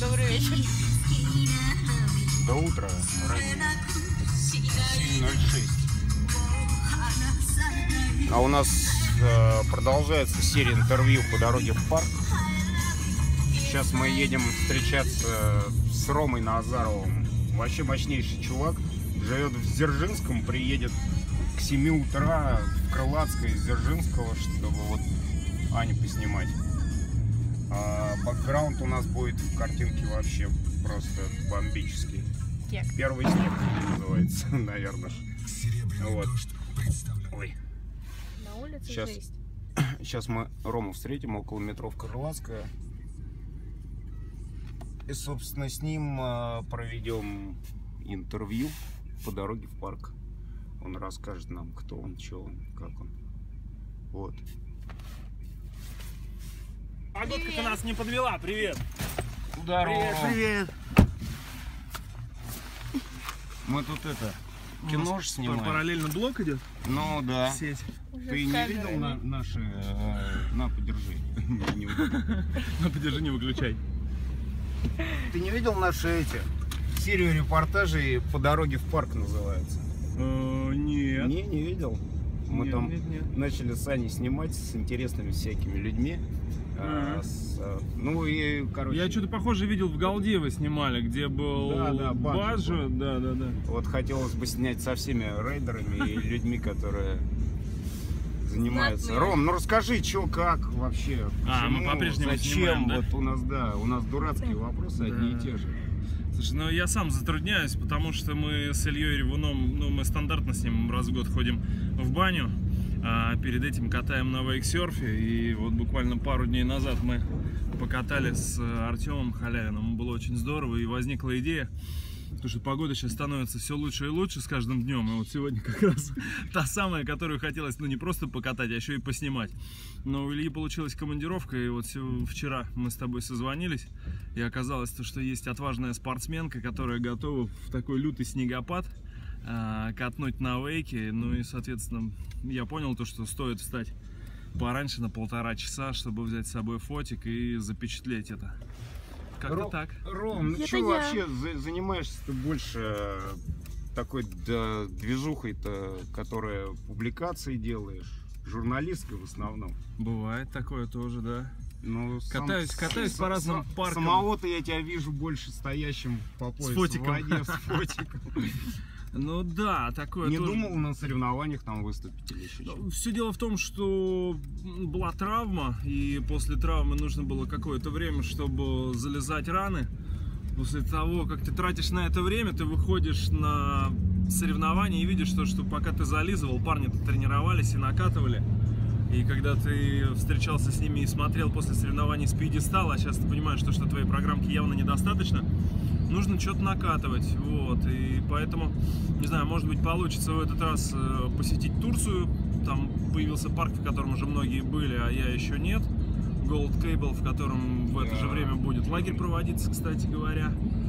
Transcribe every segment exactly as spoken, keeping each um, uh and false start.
Добрый вечер. До утра. семь ноль шесть. А у нас э, продолжается серия интервью по дороге в парк. Сейчас мы едем встречаться с Ромой Назаровым. Вообще мощнейший чувак. Живет в Дзержинском, приедет к семи утра в Крылатское из Дзержинского, чтобы вот Аню поснимать. А бэкграунд у нас будет в картинке вообще просто бомбический. Кек. Первый снег называется, наверное. Вот. Ой. На улице Сейчас, жесть. сейчас мы Рому встретим около метро в Крылатское. И, собственно, с ним проведем интервью по дороге в парк. Он расскажет нам, кто он, что он, как он. Вот. Погодка-то нас не подвела, привет! Здорово. Привет, привет! Мы тут это, кино ж снимаем. Параллельно блок идет? Ну да. Сеть. Уже Ты с не камерой. видел на, наши... э, на, подержи. Не выключай. Ну подержи, не выключай. Ты не видел наши эти... Серию репортажей по дороге в парк называется? Нет. Не, не видел. Мы Нет, там нет, нет. начали с Аней снимать с интересными всякими людьми. А, Ага. с, а, ну и, короче... Я что-то похоже видел, в Галде вы снимали, где был Да, да, Баджо. Баджо. Да, да, да. Вот хотелось бы снять со всеми рейдерами и людьми, которые занимаются. Знатные. Ром, ну расскажи, что, как вообще, А, мы почему, по-прежнему зачем, снимаем, да? вот у нас, да, у нас дурацкие вопросы одни и Да. те же. Слушай, ну я сам затрудняюсь, потому что мы с Ильей Ревуном, ну мы стандартно с ним раз в год ходим в баню, а перед этим катаем на вейксерфе, и вот буквально пару дней назад мы покатали с Артемом Халявиным, было очень здорово, и возникла идея, потому что погода сейчас становится все лучше и лучше с каждым днем, и вот сегодня как раз та самая, которую хотелось, ну не просто покатать, а еще и поснимать. Но у Ильи получилась командировка, и вот вчера мы с тобой созвонились, и оказалось, что есть отважная спортсменка, которая готова в такой лютый снегопад э, катнуть на вейке. Ну и, соответственно, я понял то, что стоит встать пораньше на полтора часа, чтобы взять с собой фотик и запечатлеть это. Как-то Ром, так. Ром, ну Это что я. вообще за- занимаешься ты больше э, такой да, движухой-то, которая публикации делаешь, журналисткой в основном? Бывает такое тоже, да. Ну, сам- Катаюсь- катаюсь с- по разным с- паркам. Самого-то я тебя вижу больше стоящим по пояс фотиком. в воде, с фотиком. Ну да, такое Не тоже. думал на соревнованиях там выступить или еще что-то? Все дело в том, что была травма, и после травмы нужно было какое-то время, чтобы залезать раны. После того, как ты тратишь на это время, ты выходишь на соревнования и видишь, что, что пока ты зализывал, парни-то тренировались и накатывали. И когда ты встречался с ними и смотрел после соревнований с пьедестала, а сейчас ты понимаешь, что, что твоей программки явно недостаточно, нужно что-то накатывать. Вот. И поэтому, не знаю, может быть, получится в этот раз э, посетить Турцию. Там появился парк, в котором уже многие были, а я еще нет. Gold Cable, в котором в это же время будет лагерь проводиться, кстати говоря.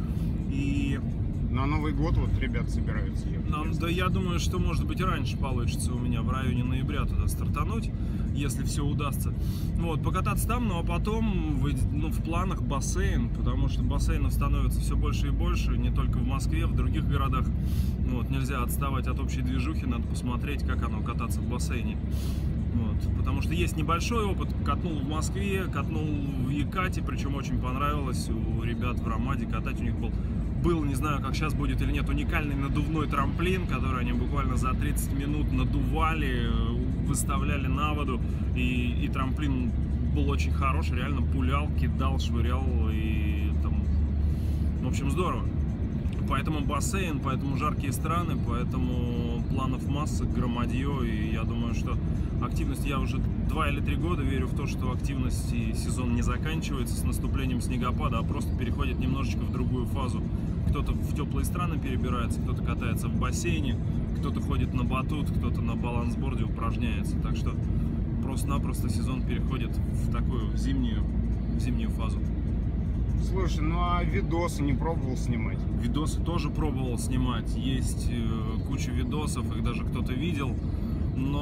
И На Новый год вот ребята собираются ехать. нам, да я думаю, что может быть раньше получится у меня в районе ноября туда стартануть, если все удастся. Вот, покататься там, ну а потом в, ну, в планах бассейн, потому что бассейнов становится все больше и больше, не только в Москве, в других городах. Вот, нельзя отставать от общей движухи, надо посмотреть, как оно кататься в бассейне. Вот, потому что есть небольшой опыт, катнул в Москве, катнул в Екате, причем очень понравилось у ребят в Ромаде катать, у них был Был, не знаю, как сейчас будет или нет, уникальный надувной трамплин, который они буквально за тридцать минут надували, выставляли на воду, и, и трамплин был очень хороший, реально пулял, кидал, швырял, и там, в общем, здорово. Поэтому бассейн, поэтому жаркие страны, поэтому планов масса, громадье, и я думаю, что активность, я уже два или три года верю в то, что активность и сезон не заканчивается с наступлением снегопада, а просто переходит немножечко в другую фазу. Кто-то в теплые страны перебирается, кто-то катается в бассейне, кто-то ходит на батут, кто-то на балансборде упражняется. Так что просто-напросто сезон переходит в такую в зимнюю, в зимнюю фазу. Слушай, ну а видосы не пробовал снимать? Видосы тоже пробовал снимать, есть э, куча видосов, их даже кто-то видел, но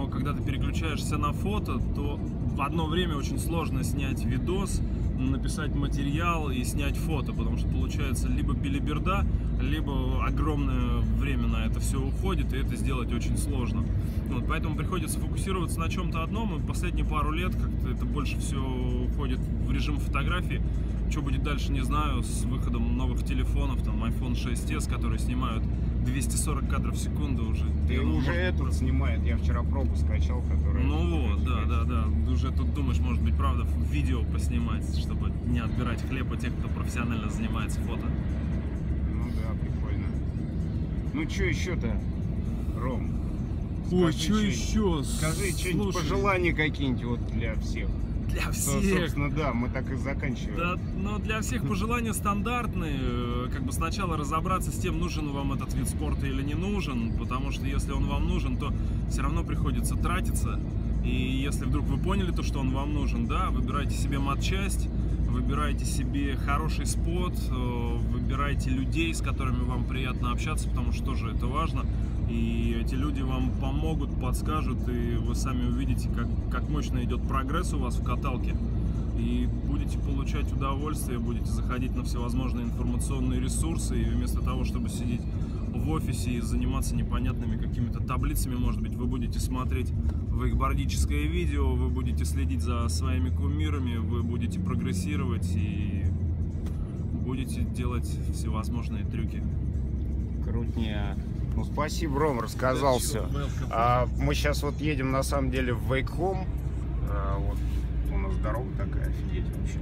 что когда ты переключаешься на фото, то в одно время очень сложно снять видос, написать материал и снять фото, потому что получается либо белиберда, либо огромное время на это все уходит, и это сделать очень сложно. Вот, поэтому приходится фокусироваться на чем-то одном, и последние пару лет как-то это больше все уходит в режим фотографии. Что будет дальше, не знаю, с выходом новых телефонов, там айфон шесть эс, которые снимают двести сорок кадров в секунду уже. Ты ну, уже может, этот просто... снимает, я вчера пробу скачал, который... Ну вот, да, да, да. Уже тут думаешь, может быть, правда, видео поснимать, чтобы не отбирать хлеб у тех, кто профессионально занимается фото. Ну да, прикольно. Ну что еще-то, Ром? Ой, Скажи, что еще? Скажи что-нибудь, пожелания какие-нибудь вот для всех. Для Со- всех. Собственно, да, мы так и заканчиваем. Да, но для всех пожелания стандартные. Как бы сначала разобраться с тем, нужен вам этот вид спорта или не нужен, потому что если он вам нужен, то все равно приходится тратиться. И если вдруг вы поняли то, что он вам нужен, да, выбирайте себе матчасть, выбирайте себе хороший спот, выбирайте людей, с которыми вам приятно общаться, потому что тоже это важно. И эти люди вам помогут, подскажут, и вы сами увидите, как, как мощно идет прогресс у вас в каталке. И будете получать удовольствие, будете заходить на всевозможные информационные ресурсы, и вместо того, чтобы сидеть в офисе и заниматься непонятными какими-то таблицами, может быть, вы будете смотреть вейкбордическое видео, вы будете следить за своими кумирами, вы будете прогрессировать и будете делать всевозможные трюки. Крутня. Ну, спасибо, Ром, рассказал все. А, мы сейчас вот едем, на самом деле, в Вейкхом. А, вот у нас дорога такая, офигеть вообще.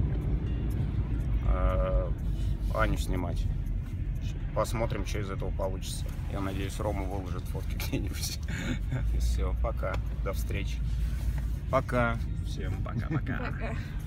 А, Аню снимать. Посмотрим, что из этого получится. Я надеюсь, Рома выложит фотки где-нибудь. Все, пока. До встречи. Пока. Всем пока-пока.